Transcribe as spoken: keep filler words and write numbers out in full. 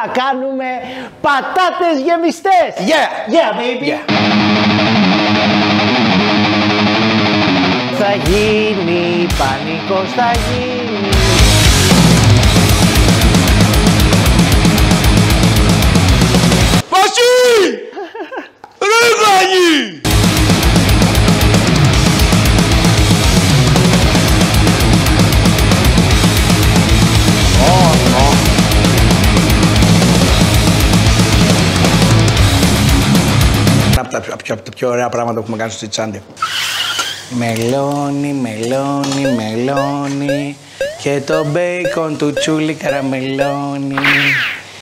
θα κάνουμε πατάτες γεμιστές. Yeah! Yeah, baby! Yeah. Θα γίνει πανικός, θα γίνει. Βασί! Ρε Βαγί! Από τα, πιο, από τα πιο ωραία πράγματα που έχουμε κάνει στο Τσιτσάντι. Μελόνι, μελόνι, μελόνι και το μπέικον του τσούλι καραμελόνι.